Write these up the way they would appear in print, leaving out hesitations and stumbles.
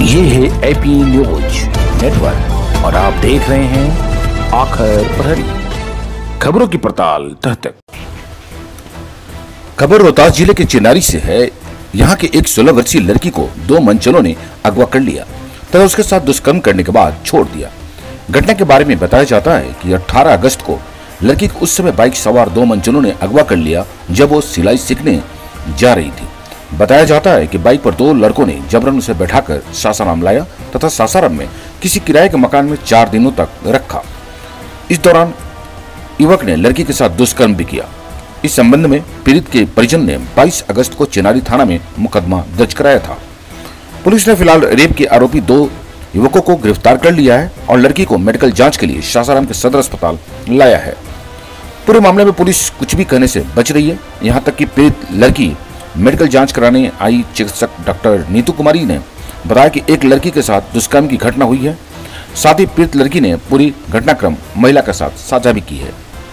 ये है AP news network और आप देख रहे हैं आखिर प्रहरी, खबरों की पड़ताल तह तक। खबर रोहतास जिले के चिनारी से है। यहाँ के एक 16 वर्षीय लड़की को 2 मनचलों ने अगवा कर लिया तथा उसके साथ दुष्कर्म करने के बाद छोड़ दिया। घटना के बारे में बताया जाता है कि 18 अगस्त को लड़की को उस समय बाइक सवार 2 मनचलों ने अगवा कर लिया जब वो सिलाई सीखने जा रही थी। बताया जाता है कि बाइक पर 2 लड़कों ने जबरन उसे बैठाकर सासाराम लाया तथा सासाराम में किसी किराए के मकान में 4 दिनों तक रखा। इस दौरान युवक ने लड़की के साथ दुष्कर्म भी किया। इस संबंध में पीड़ित के परिजन ने 22 अगस्त को चिनारी थाना में मुकदमा दर्ज कराया था। पुलिस ने फिलहाल रेप के आरोपी 2 युवकों को गिरफ्तार कर लिया है और लड़की को मेडिकल जांच के लिए सासाराम के सदर अस्पताल लाया है। पूरे मामले में पुलिस कुछ भी कहने से बच रही है। यहाँ तक कि पीड़ित लड़की मेडिकल जांच कराने आई चिकित्सक डॉक्टर नीतू कुमारी ने बताया कि एक लड़की के साथ दुष्कर्म की घटना हुई है। साथ ही पीड़ित लड़की ने पूरी घटनाक्रम महिला के साथ साझा भी की है।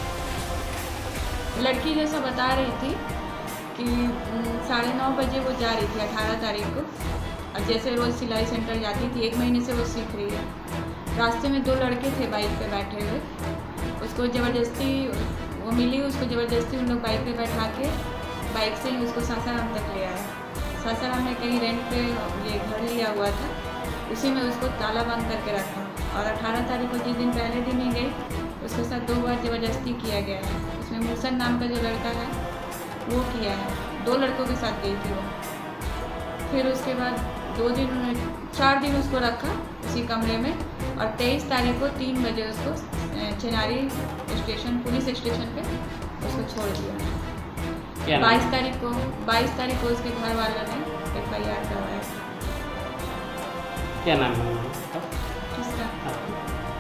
लड़की जैसा बता रही थी कि 9:30 बजे वो जा रही थी 18 तारीख को। और जैसे रोज सिलाई सेंटर जाती थी, 1 महीने से वो सीख रही है। रास्ते में 2 लड़के थे बाइक पे बैठे हुए। उसको ज़बरदस्ती वो मिली, उसको ज़बरदस्ती उन लोग बाइक पे बैठा के बाइक से ही उसको सासाराम तक ले आया। सासाराम में कहीं रेंट पे ये घर लिया हुआ था, उसी में उसको ताला बंद करके रखा। और 18 तारीख को जिस दिन पहले दिन ही गई, उसके साथ 2 बार ज़बरदस्ती किया गया है। उसमें मूसन नाम का जो लड़का है वो किया है। 2 लड़कों के साथ गई थी वो। फिर उसके बाद 4 दिन उसको रखा उसी कमरे में और 23 तारीख को 3 बजे उसको चिनारी स्टेशन पुलिस स्टेशन पे उसको छोड़ दिया। 22 तारीख को उसके घर वालों ने FIR करवाया। क्या नाम है किसका?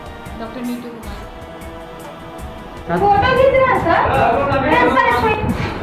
डॉक्टर नीतू कुमार। फोटो खींच रहा था।